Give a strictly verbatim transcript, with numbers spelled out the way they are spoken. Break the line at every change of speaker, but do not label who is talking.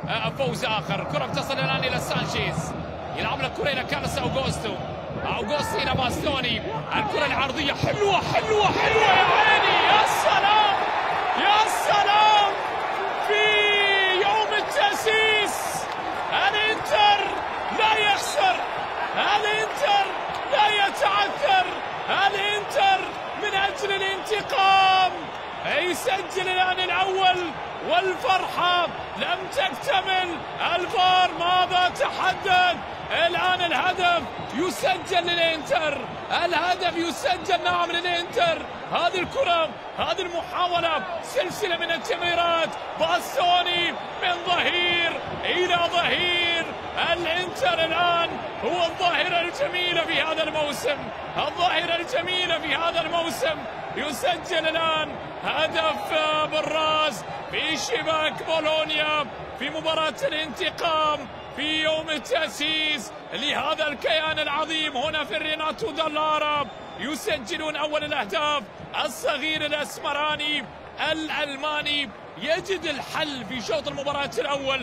فوز آخر. كرة بتصل الآن إلى سانشيز، يلعب لك كرة إلى كارلوس أوغوستو، أوغوستو إلى باستوني، الكرة العرضية حلوة حلوة حلوة يا عيني، يا سلام يا سلام. في يوم التأسيس الإنتر لا يخسر، الإنتر لا يتعثر، الإنتر من أجل الانتقام يسجل الآن الأول والفرحة لم تكتمل. الفار ماذا تحدث؟ الآن الهدف يسجل للإنتر، الهدف يسجل نعم للإنتر. هذه الكرة، هذه المحاولة، سلسلة من التمريرات، باستوني من ظهير إلى ظهير. الإنتر الآن هو الظاهرة الجميلة في هذا الموسم، الظاهرة الجميلة في هذا الموسم. يسجل الآن هدف بالراس في شباك بولونيا في مباراة الانتقام في يوم التأسيس لهذا الكيان العظيم هنا في الريناتو دالارا. يسجلون أول الأهداف. الصغير الأسمراني الألماني يجد الحل في شوط المباراة الأول.